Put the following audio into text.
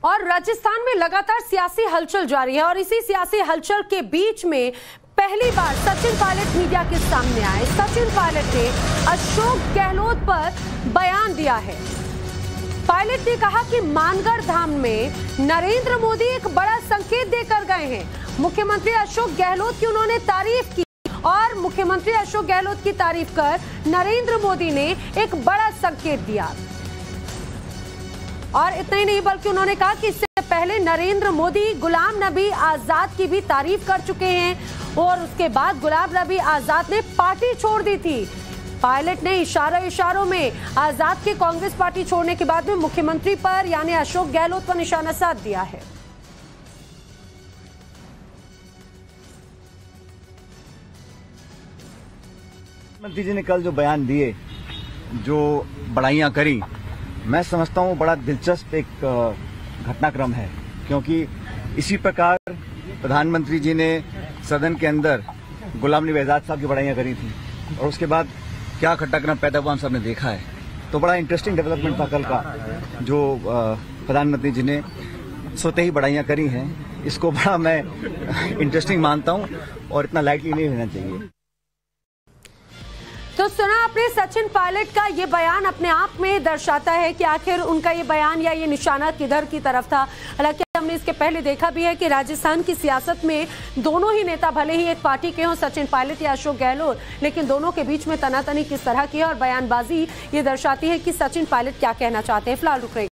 और राजस्थान में लगातार सियासी हलचल जारी है और इसी सियासी हलचल के बीच में पहली बार सचिन पायलट मीडिया के सामने आए। सचिन पायलट ने अशोक गहलोत पर बयान दिया है। पायलट ने कहा कि मानगढ़ धाम में नरेंद्र मोदी एक बड़ा संकेत देकर गए हैं। मुख्यमंत्री अशोक गहलोत की उन्होंने तारीफ की और मुख्यमंत्री अशोक गहलोत की तारीफ कर नरेंद्र मोदी ने एक बड़ा संकेत दिया। और इतना ही नहीं बल्कि उन्होंने कहा कि इससे पहले नरेंद्र मोदी गुलाम नबी आजाद की भी तारीफ कर चुके हैं और उसके बाद गुलाम नबी आजाद ने पार्टी छोड़ दी थी। पायलट ने इशारों में आजाद के कांग्रेस पार्टी छोड़ने के बाद में मुख्यमंत्री पर यानी अशोक गहलोत पर निशाना साध दिया है। मुख्यमंत्री जी ने कल जो बयान दिए, जो बड़ाइयां करी, मैं समझता हूँ बड़ा दिलचस्प एक घटनाक्रम है, क्योंकि इसी प्रकार प्रधानमंत्री जी ने सदन के अंदर गुलाम नबी आजाद साहब की बड़ाइयां करी थी और उसके बाद क्या घटनाक्रम पैदा हुआ हम सब ने देखा है। तो बड़ा इंटरेस्टिंग डेवलपमेंट था कल का, जो प्रधानमंत्री जी ने स्वतः ही बड़ाइयां करी हैं। इसको बड़ा मैं इंटरेस्टिंग मानता हूँ और इतना लाइटली नहीं लेना चाहिए। तो सुना आपने सचिन पायलट का ये बयान अपने आप में दर्शाता है कि आखिर उनका ये बयान या ये निशाना किधर की तरफ था। हालांकि हमने इसके पहले देखा भी है कि राजस्थान की सियासत में दोनों ही नेता भले ही एक पार्टी के हों, सचिन पायलट या अशोक गहलोत, लेकिन दोनों के बीच में तनातनी किस तरह की है और बयानबाजी ये दर्शाती है कि सचिन पायलट क्या कहना चाहते हैं। फिलहाल रुक रही